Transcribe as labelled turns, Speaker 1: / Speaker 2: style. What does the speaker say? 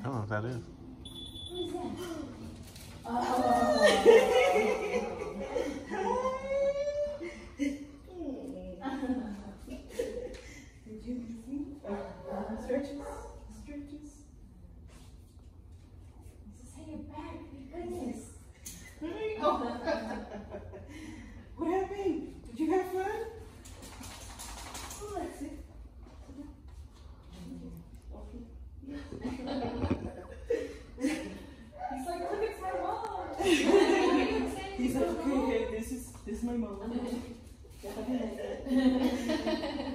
Speaker 1: I don't know what that is.
Speaker 2: What is that? Did you see? Stretches. Just hang it back. Goodness. Oh. What happened? Did you have fun? Oh, let's see. He's like, look, it's my mom. He's like, okay, this is my mom.